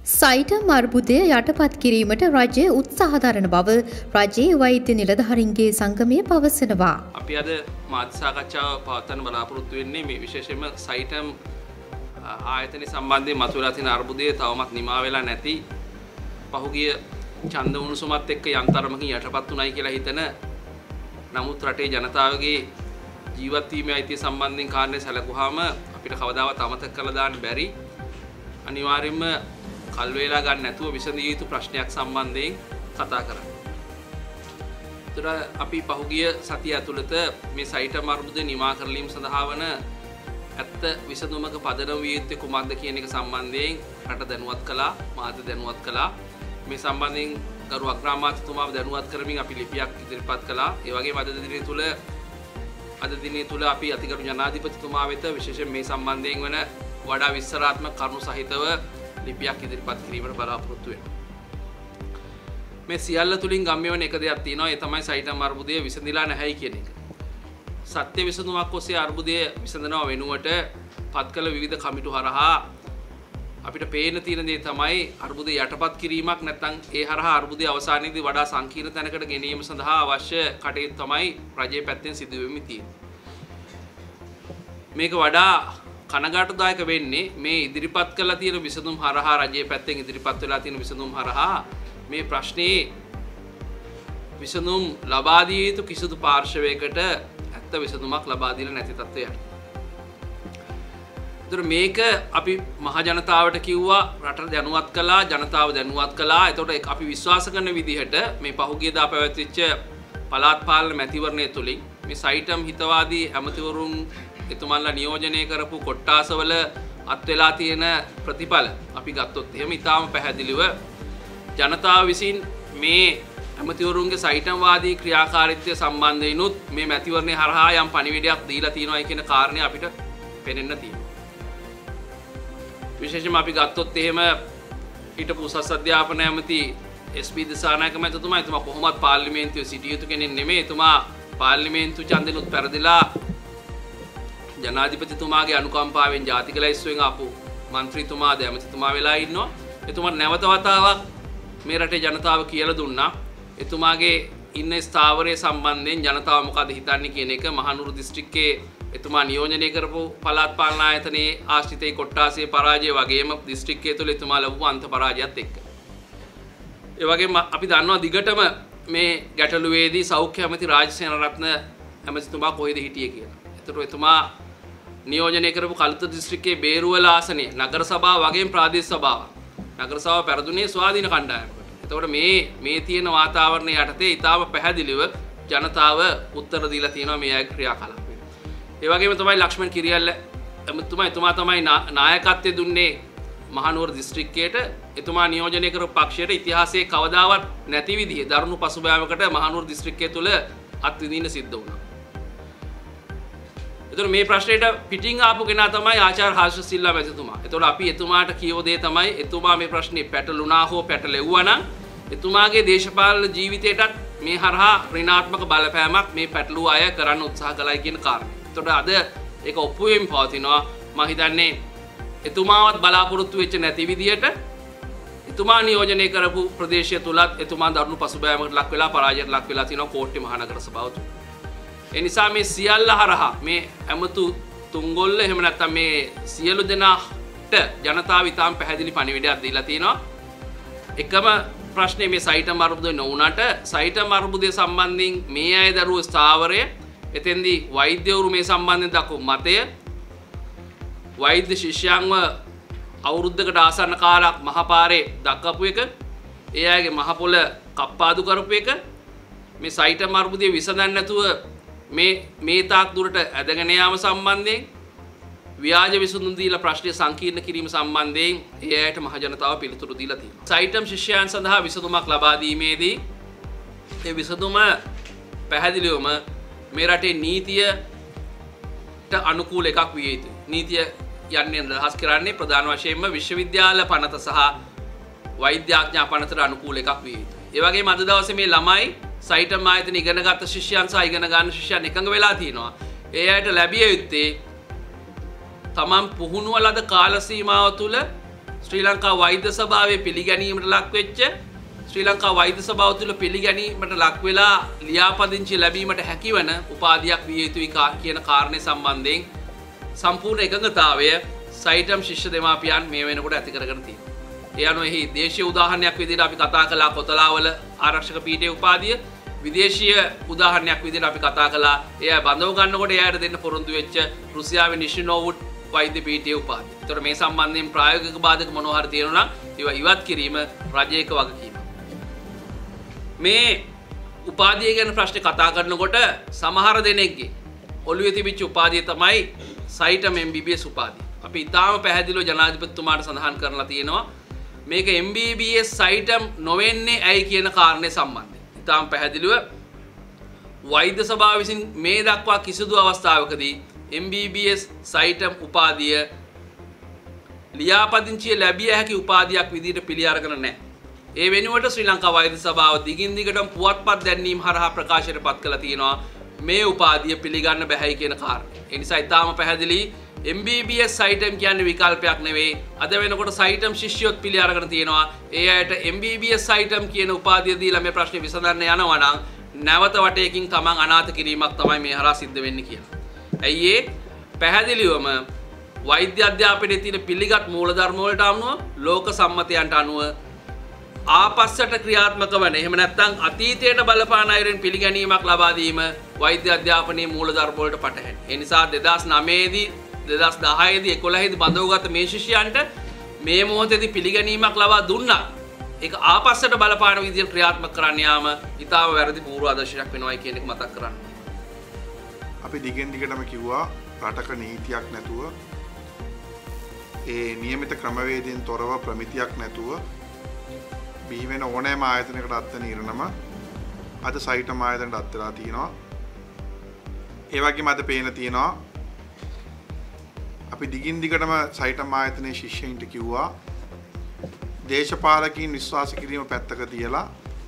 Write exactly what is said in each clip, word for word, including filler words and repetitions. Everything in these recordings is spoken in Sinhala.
සයිටම් අර්බුදය යටපත් කිරීමට රජය උත්සාහ දරන බව රජයේ වෛද්‍ය නිලධාරීන්ගේ සංගමය පවසනවා. අපි අද මාධ්‍ය සාකච්ඡාව පවත්වන්න බලාපොරොත්තු වෙන්නේ මේ විශේෂයෙන්ම සයිටම් ආයතන සම්බන්ධයෙන් මතුවලා තියෙන අර්බුදය තවමත් නිමා වෙලා නැති පහුගිය ඡන්ද උණුසුමත් එක්ක යන්තරමකින් යටපත් උනායි කියලා හිතන නමුත් රටේ ජනතාවගේ ජීවත් වීමේ අයිතිය සම්බන්ධයෙන් කාරණේ සැලකුවාම අපිට කවදාවත් අමතක කරලා දාන්න බැරි අනිවාර්යයෙන්ම කල් වේලා ගන්න නැතුව විසඳිය යුතු ප්‍රශ්නයක් සම්බන්ධයෙන් කතා කරන්න. ඒතර අපි පහුගිය සතිය ඇතුළත මේ සයිටම් අර්බුදය නිමා කරලීම සඳහා වන ඇත්ත විසඳුමක පදනම විය යුත්තේ කුමක්ද කියන එක සම්බන්ධයෙන් රට දැනුවත් කළා, මාධ්‍ය දැනුවත් කළා. මේ සම්බන්ධයෙන් ගරු අග්‍රාමාත්‍යතුමාව දැනුවත් කරමින් අපි ලිපියක් ඉදිරිපත් කළා. ඒ වගේම අද දිනේ තුල අද දිනේ තුල අපි අතිගරු ජනාධිපතිතුමා වෙත විශේෂයෙන් මේ සම්බන්ධයෙන් වන වඩා විස්තරාත්මක කරුණු සහිතව ලිපියක් ඉදිරිපත් කිරීමට බලාපොරොත්තු වෙනවා. මේ සියල්ල තුලින් ගම්‍ය වෙන එක දෙයක් තියෙනවා. ඒ තමයි සයිටම් අර්බුදය විසඳිලා නැහැයි කියන එක. සත්‍ය විසඳුමක් ඔස්සේ අර්බුදය විසඳනව වෙනුවට පත් කළ විවිධ කමිටු හරහා අපිට පේන තියෙන දේ තමයි අර්බුදය යටපත් කිරීමක් නැත්නම් ඒ හරහා අර්බුදයේ අවසානයේදී වඩා සංකීර්ණ තැනකට ගෙනීම සඳහා අවශ්‍ය කටයුතු තමයි රජයේ පැත්තෙන් සිදු වෙමින් තියෙන්නේ. මේක වඩා කනගාටුදායක වෙන්නේ මේ ඉදිරිපත් කළා තියෙන විසඳුම් හරහා රජයේ පැත්තෙන් ඉදිරිපත් වෙලා තියෙන විසඳුම් හරහා මේ ප්‍රශ්නේ විසඳුම් ලබා දිය යුතු කිසිදු පාර්ශවයකට ඇත්ත විසඳුමක් ලබා දීලා නැති තත්ත්වයක්. ඒතර මේක අපි මහ ජනතාවට කිව්වා, රට දැනුවත් කළා, ජනතාව දැනුවත් කළා. ඒතකොට අපි විශ්වාස කරන විදිහට මේ පහුගියදා පැවැත්විච්ච පළාත් පාලන මැතිවරණය තුලින් මේ සයිටම් හිතවාදී ඇමතිවරුන් එතුමන්ලා නියෝජනය කරපු කොට්ටාසවල අත් වෙලා තියෙන ප්‍රතිඵල අපි ගත්තොත් එහෙම ඉතාම පැහැදිලිව ජනතාව විසින් මේ ඇමතිවරුන්ගේ සයිටම් වාදී ක්‍රියාකාරීත්වය සම්බන්ධයෙන්ුත් මේ මැතිවරණය හරහා යම් පණිවිඩයක් දීලා තියෙනවා කියන කාරණේ අපිට පේනෙන්න තියෙනවා. විශේෂයෙන්ම අපි ගත්තොත් එහෙම හිටපු උසස් අධ්‍යාපන ඇමති එස් පී දිසානායක මැතිතුමා එතුමා කොහොමවත් පාර්ලිමේන්තුවේ සිටිය යුතු කෙනෙක් නෙමෙයි. එතුමා පාර්ලිමේන්තු ඡන්දෙනුත් පෙරදිලා ජනාධිපතිතුමාගේ අනුකම්පාවෙන් ජාතික ලැයිස්තුවෙන් ආපු മന്ത്രിතුමා දැමතිතුමා වෙලා ඉන්නවා. එතුමා නැවත වතාවක් මේ රටේ ජනතාව කියලා දුන්නා. එතුමාගේ ඉන්න ස්ථාවරයේ සම්බන්ධයෙන් ජනතාව මොකද හිතන්නේ කියන එක මහනුවර දිස්ත්‍රික්කයේ එතුමා නියෝජනය කරපු පළාත් පාලන ආයතනයේ ආශ්‍රිතයි කොට්ටාසයේ පරාජය වගේම දිස්ත්‍රික්කයේ තුල එතුමා ලැබුව අන්ත පරාජයත් එක්ක. ඒ වගේම අපි දන්නවා දිගටම මේ ගැටලුවේදී සෞඛ්‍ය ඇමති රාජසේන රත්න ඇමතිතුමා කොහෙද හිටියේ කියලා. ඒතර එතුමා නියෝජනය කරපු කලුත දිස්ත්‍රික්කයේ බේරුවල ආසනයේ නගර සභාව වගේම ප්‍රාදේශ සභාව නගර සභාව පෙරදුනේ ස්වාධීන කණ්ඩායමකට. එතකොට මේ මේ තියෙන වාතාවරණය යටතේ ඊටාම පැහැදිලිව ජනතාව උත්තර දීලා තියෙනවා මේ අය ක්‍රියාකලාප. ඒ වගේම තමයි ලක්ෂ්මන් කිරියල්ල එතුමා එතුමා තමයි නායකත්වයේ දුන්නේ මහනුවර දිස්ත්‍රික්කයට. එතුමා නියෝජනය කරපු පක්ෂයට ඉතිහාසයේ කවදාවත් නැති විදිහේ දරුණු පසුබෑමකට මහනුවර දිස්ත්‍රික්කය තුල අත්විඳින්න සිද්ධ වුණා. එතකොට මේ ප්‍රශ්නෙට පිටින් ආපු කෙනා තමයි ආචාර්ය හර්ෂ සිල්වා මැතිතුමා. එතකොට අපි එතුමාට කියව දේ තමයි එතුමා මේ ප්‍රශ්නේ පැටළුණා හෝ පැටලෙව්වා නම් එතුමාගේ දේශපාලන ජීවිතයටත් මේ හරහා ඍණාත්මක බලපෑමක් මේ පැටළුව අය කරන්න උත්සාහ කළයි කියන කාරණය. එතකොට අද ඒක ඔප්පු වෙමින් පවතිනවා. මම හිතන්නේ එතුමාවත් බලාපොරොත්තු වෙච්ච නැති විදියට එතුමා නියෝජනය කරපු ප්‍රදේශය තුලත් එතුමා දරුණු පසුබෑමකට ලක් වෙලා පරාජයට ලක් වෙලා තිනවා කෝට්ටේ මහනගර සභාව තුල. ඒ නිසා මේ සියල්ල හරහා මේ ඇමතු තුංගොල්ල එහෙම නැත්නම් මේ සියලු දෙනාට ජනතාව ඉතාම පැහැදිලි පණිවිඩයක් දීලා තිනවා. එකම ප්‍රශ්නේ මේ සයිටම් අර්බුදය නොවුනට සයිටම් අර්බුදය සම්බන්ධයෙන් මේ අය දරුවෝ ස්ථාවරය එතෙන්දී වෛද්‍යවරු මේ සම්බන්ධයෙන් දක්වපු මතය වෛද්‍ය ශිෂ්‍යයන්ව අවුරුද්දකට ආසන්න කාලයක් මහපාරේ දක්වපු එක ඒ අයගේ මහපොළ කප්පාදු කරපු එක මේ සයිටම් අර්බුදය විසඳන්න නැතුව මේ මේ තාක් දුරට ඇදගෙන යාම සම්බන්ධයෙන් ව්‍යාජ විසඳුම් දීලා ප්‍රශ්නය සංකීර්ණ කිරීම සම්බන්ධයෙන් ඒ අයට මහ ජනතාව පිළිතුරු දීලා තියෙනවා. සයිටම් ශිෂ්‍යයන් සඳහා විසඳුමක් ලබා දීමේදී ඒ විසඳුම පැහැදිලිවම මේ රටේ නීතියට අනුකූල එකක් විය යුතුයි. නීතිය යන්නේ අදහස් කරන්නේ ප්‍රධාන වශයෙන්ම විශ්වවිද්‍යාල පනත සහ වෛද්‍යාඥා පනතට අනුකූල එකක් විය යුතුයි. ඒ වගේම අද දවසේ මේ ළමයි සයිටම් ආයතන ඉගෙනගත්ත ශිෂ්‍යයන් සහ ඉගෙන ගන්න ශිෂ්‍යයන් එකඟ වෙලා තිනවා. ඒ අයට ලැබිය යුත්තේ තමන් පුහුණුව ලද කාල සීමාව තුළ ශ්‍රී ලංකා වෛද්‍ය සභාවේ පිළිගැනීමට ලක් වෙච්ච ශ්‍රී ලංකා වෛද්‍ය සභාව තුළ පිළිගැනීමට ලක් වෙලා ලියාපදිංචි ලැබීමට හැකිවන උපාධියක් විය යුතුයි කියන කාරණේ සම්බන්ධයෙන් සම්පූර්ණ එකඟතාවය සයිටම් ශිෂ්‍ය දෙමාපියන් මේ වෙනකොට ඇති කරගෙන තියෙනවා. ඒ අනුව එහි දේශීය උදාහරණයක් විදිහට අපි කතා කළා කොතලාවල ආරක්ෂක පීඨයේ උපාධිය. විදේශීය උදාහරණයක් විදිහට අපි කතා කළා එයා බඳව ගන්නකොට එයාට දෙන්න පොරොන්දු වෙච්ච රුසියාවේ නිෂිනෝවුඩ් වෛද්‍ය පීඨයේ උපාධිය. ඒතර මේ සම්බන්ධයෙන් ප්‍රායෝගික බාධක මොනවා හරි තියෙනවා නම් ඒවා ඉවත් කිරීම රජයක වගකීම. මේ උපාධිය ගැන ප්‍රශ්න කතා කරනකොට සමහර දෙනෙක්ගේ ඔළුවේ තිබිච්ච උපාධිය තමයි සයිටම් එම් බී බී එස් උපාධිය. අපි ඊටාම පැහැදිලිව ජනාධිපතිතුමාට සඳහන් කරලා තියෙනවා මේක එම් බී බී එස් සයිටම් නොවෙන්නේ ඇයි කියන කාරණේ සම්බන්ධයෙන්. ඊටාම පැහැදිලිව වෛද්‍ය සභාව විසින් මේ දක්වා කිසිදු අවස්ථාවකදී එම් බී බී එස් සයිටම් උපාධිය ලියාපදිංචිය ලැබිය හැකි උපාධියක් විදිහට පිළි අරගෙන නැහැ. ඒ වෙනුවට ශ්‍රී ලංකා වෛද්‍ය සභාව දිගින් දිගටම පුවත්පත් දැන්වීම හරහා ප්‍රකාශයට පත් කළා තියෙනවා මේ උපාධිය පිළිගන්න බැහැයි කියන කාරණේ. ඒ නිසා ඊටාම පැහැදිලි එම් බී බී එස් සයිටම් කියන්නේ විකල්පයක් නෙවෙයි. අද වෙනකොට සයිටම් ශිෂ්‍යයොත් පිළි අරගෙන තියෙනවා. ඒ අයට එම් බී බී එස් සයිටම් කියන උපාධිය දීලා මේ ප්‍රශ්නේ විසඳන්න යනවා නම් නැවත වටයකින් තමන් අනාථ කිරීමක් තමයි මේ හරහා සිද්ධ වෙන්නේ කියලා. ඇයි ඒ පැහැදිලිවම වෛද්‍ය අධ්‍යාපනයේ තියෙන පිළිගත් මූලධර්ම වලට අනුව ලෝක සම්මතයන්ට අනුව ආපස්සට ක්‍රියාත්මක වන එහෙම නැත්නම් අතීතයට බලපාන අයුරින් පිළිගැනීමක් ලබා දීම වෛද්‍ය අධ්‍යාපනයේ මූලධර්ම වලට පටහැනි. ඒ නිසා දෙදාස් නවය දී දෙදාස් දහය දී එකොළහ දී බඳවගත් මේ ශිෂ්‍යයන්ට මේ මොහොතේදී පිළිගැනීමක් ලබා දුන්නා. ඒක ආපස්සට බලපාන විදිහට ක්‍රියාත්මක කරන්න යාම ඊටාව වැරදි පූර්ව ආදර්ශයක් වෙනවයි කියන එක මතක් කරන්න. අපි දිගින් දිගටම කිව්වා රටක නීතියක් නැතුව ඒ නියමිත ක්‍රමවේදයෙන් තොරව ප්‍රමිතියක් නැතුව බිහි වෙන ඕනෑම ආයතනයකට අත්වන ඉරණම අද සයිටම් ආයතනයට අත් වෙලා තියෙනවා. ඒ වගේම අද පේන තියෙනවා අපි දිගින් දිගටම සයිටම් ආයතනයේ ශිෂ්‍යයින්ට කිව්වා දේශපාලකීන් විශ්වාස කිරීම පැත්තක තියලා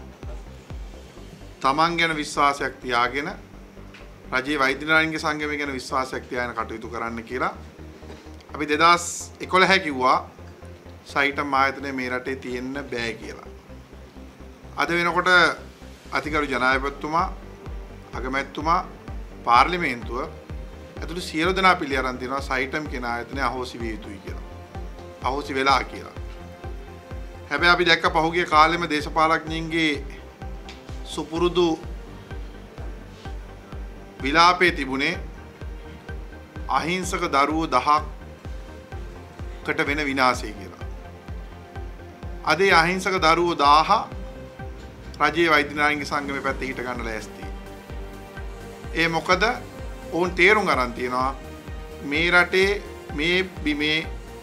තමන් ගැන විශ්වාසයක් තියාගෙන රජයේ වෛද්‍ය නායකගේ සංගමය ගැන විශ්වාසයක් තියාගෙන කටයුතු කරන්න කියලා අපි දෙදාස් එකොළහ කිව්වා සයිටම් ආයතනය මේ රටේ තියෙන්න බෑ කියලා. අද වෙනකොට අතිගරු ජනාධිපතිතුමා අගමැතිතුමා පාර්ලිමේන්තුව ඇතුළු සියලු දෙනා පිළි අරන් තියෙනවා සයිටම් කියන ආයතනය අහෝසි විය යුතුයි කියලා. අහෝසි වෙලා කියලා. හැබැයි අපි දැක්ක පහුගිය කාලෙම දේශපාලඥයින්ගේ සුපුරුදු විලාපේ තිබුණේ අහිංසක දරුවෝ දහකට වෙන විනාශය කියලා. අද ඒ අහිංසක දරුවෝ දහහ රජයේ වෛද්‍ය නායකගේ සංගමේ පැත්තේ හිට ගන්න ලෑස්ති. ඒ මොකද ඔවුන් තේරුම් ගන්න තියනවා මේ රටේ මේ බිමේ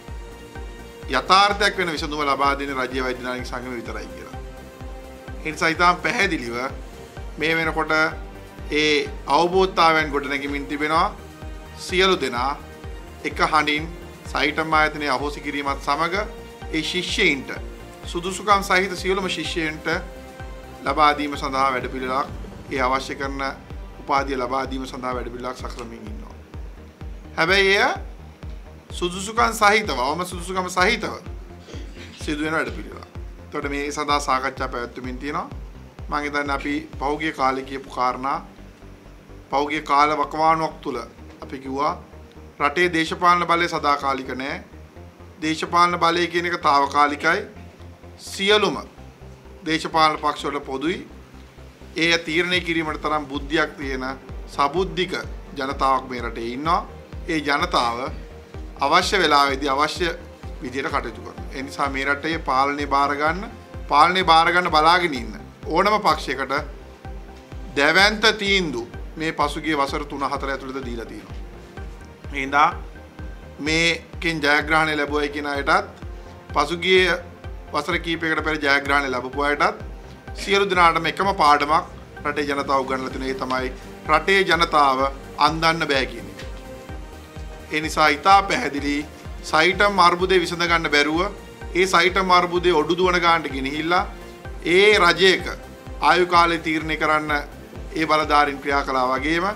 යථාර්ථයක් වෙන විසඳුම ලබා දෙන රජයේ වෛද්‍ය නායක සංගමය විතරයි කියලා. ඒ නිසා ඉතාම පැහැදිලිව මේ වෙනකොට ඒ අවබෝධතාවයන් ගොඩනැගෙමින් තිබෙනවා සියලු දෙනා එක හඬින් සයිටම් ආයතනයේ අහෝසි කිරීමත් සමග ඒ ශිෂ්‍යයින්ට සුදුසුකම් සහිත සියලුම ශිෂ්‍යයින්ට ලබා දීම සඳහා වැඩපිළිවෙලක් ඒ අවශ්‍ය කරන උපාධිය ලබා දීම සඳහා වැඩපිළිවෙලක් සකසමින් ඉන්නවා. හැබැයි එය සුදුසුකම් සහිතව අවම සුදුසුකම් සහිතව සිදුවෙන වැඩපිළිවෙලක්. එතකොට මේ සඳහා සාකච්ඡා පැවැත්වෙමින් තියෙනවා. මම හිතන්නේ අපි පහුගිය කාලේ කියපු කාරණා පහුගිය කාල වකවානුවක් තුල අපි කිව්වා රටේ දේශපාලන බලය සදාකාලික නෑ. දේශපාලන බලය කියන එක తాවකාලිකයි. සියලුම දේශපාලන පක්ෂවල පොදුයි. ඒ තීරණය කිරීමට තරම් බුද්ධියක් තියෙන සබුද්ධික ජනතාවක් මේ රටේ ඉන්නවා. ඒ ජනතාව අවශ්‍ය වෙලාවෙදී අවශ්‍ය විදියට කටයුතු කරනවා. ඒ නිසා මේ රටේ පාලනය බාර ගන්න, පාලනය බාර ගන්න බලාගෙන ඉන්න ඕනම පක්ෂයකට දැවැන්ත තීන්දුව මේ පසුගිය වසර තුන හතර ඇතුළත දීලා තියෙනවා. ඒ හින්දා මේකෙන් ජයග්‍රහණය ලැබුවයි කියන අයටත් පසුගිය වසර කීපයකට පෙර ජයග්‍රහණය ලැබපු අයටත් සියලු දෙනාටම එකම පාඩමක් රටේ ජනතාව උගන්වලා තියෙන ඒ තමයි රටේ ජනතාව අන්දන්න බෑ කියන එක. ඒ නිසා ඉතා පැහැදිලි සයිටම් අර්බුදේ විසඳ ගන්න බැරුව ඒ සයිටම් අර්බුදේ ඔඩු දුවන ගන්නට ගෙනහිල්ලා ඒ රජයක ආයු කාලේ තීරණය කරන්න ඒ බලධාරීන් ක්‍රියා කළා වගේම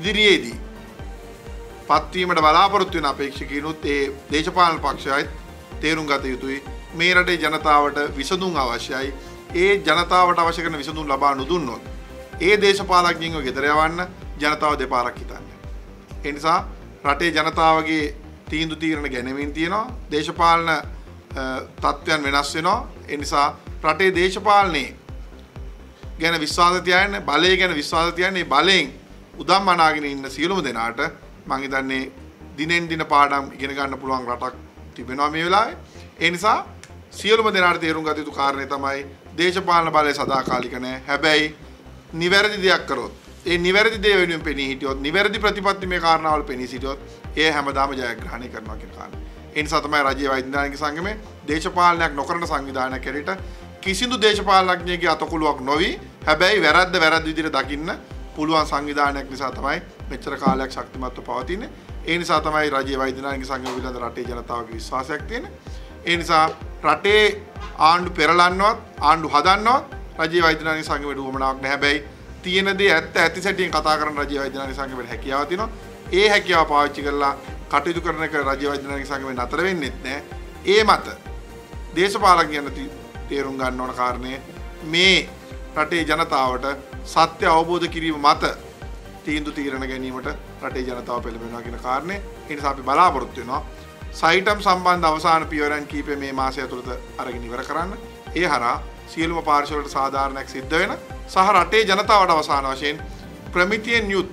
ඉදිරියේදී පත්වීමට බලාපොරොත්තු වෙන අපේක්ෂකයිනුත් ඒ දේශපාලන පක්ෂයත් තේරුම් ගත යුතුයි. මේ රටේ ජනතාවට විසඳුම් අවශ්‍යයි. ඒ ජනතාවට අවශ්‍ය කරන විසඳුම් ලබා නොදුන්නොත් ඒ දේශපාලඥයින්ව ගෙදර යවන්න ජනතාව දෙපාරක් හිතන්නේ. ඒ නිසා රටේ ජනතාවගේ තීන්දුව తీරන ගැනීමෙන් තියෙනවා. දේශපාලන තත්ත්වයන් වෙනස් වෙනවා. ඒ නිසා රටේ දේශපාලනේ ගැන විශ්වාස තියාගෙන බලය ගැන විශ්වාස තියාගෙන මේ බලයෙන් උදම් අනාගෙන ඉන්න සියලුම දෙනාට මම හිතන්නේ දිනෙන් දින පාඩම් ඉගෙන ගන්න පුළුවන් රටක් තිබෙනවා මේ වෙලාවේ. ඒ නිසා සියලුම දෙනාට තේරුම් ගත යුතු කාරණේ තමයි දේශපාලන බලය සදාකාලික නැහැ. හැබැයි නිවැරදි දෙයක් කරොත් ඒ නිවැරදි දේ වෙනුවෙන් පෙනී හිටියොත් නිවැරදි ප්‍රතිපත්ති මේ කාරණාවල පෙනී සිටියොත් ඒ හැමදාම ජයග්‍රහණය කරනවා කියන කාරණේ. ඒ නිසා තමයි රජයේ වෛද්‍යනායක සංගමේ දේශපාලනයක් නොකරන සංවිධානයක් හැටියට කිසිදු දේශපාලනඥයෙකුගේ අතකොළුවක් නොවි හැබැයි වැරද්ද වැරද්ද විදිහට දකින්න පුළුවන් සංවිධානයක් නිසා තමයි මෙච්චර කාලයක් ශක්තිමත්ව පවතින්නේ. ඒ නිසා තමයි රජයේ වෛද්‍යනායක සංගම පිළිබඳ රටේ ජනතාවගේ විශ්වාසයක් තියෙන්නේ. ඒ නිසා රටේ ආණ්ඩු පෙරලන්නවත් ආණ්ඩු හදන්නවත් රජයේ වෛද්‍යනායක සංගමයට උවමනාවක් නැහැ. හැබැයි තියෙන දේ ඇත්ත ඇති සැටියෙන් කතා කරන රජයේ වෛද්‍යනායක සංගමයට හැකියාව තියෙනවා. ඒ හැකියාව පාවිච්චි කරලා කටයුතු කරන එක රජයේ වෛද්‍යනායක සංගමේ නතර වෙන්නෙත් නැහැ. ඒ මත දේශපාලකයන් තේරුම් ගන්න ඕන කාරණේ මේ රටේ ජනතාවට සත්‍ය අවබෝධ කිරීම මත තීන්දුව తీරන ගැනීමට රටේ ජනතාව පෙළඹෙනවා කියන කාරණේ. ඒ නිසා අපි බලාපොරොත්තු වෙනවා සයිටම් සම්බන්ධ අවසාන පියවරන් කීපය මේ මාසය ඇතුළත අරගෙන ඉවර කරන්න. ඒ හරහා සියලුම පාර්ශ්වවලට සාධාරණයක් සිද්ධ වෙන සහ රටේ ජනතාවට අවසාන වශයෙන් ප්‍රමිතියෙන් යුත්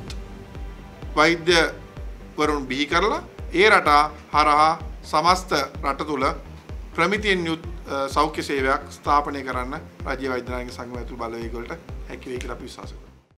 වෛද්‍යවරුන් බිහි කරලා ඒ රට හරහා සමස්ත රට තුල ප්‍රමිතියෙන් යුත් සෞඛ්‍ය සේවයක් ස්ථාපනය කරන්න රජයේ වෛද්‍යනායක සංගමය තුළ බලවේග වලට හැකි වෙයි කියලා අපි විශ්වාස කරනවා.